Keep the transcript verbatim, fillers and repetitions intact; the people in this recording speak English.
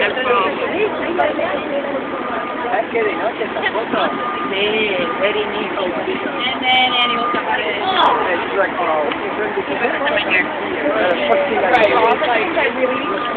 ¿Sabes qué de noche esa foto? Sí, very neat. And then Annie will come out and... Oh! It's like, oh, it's right here. Right.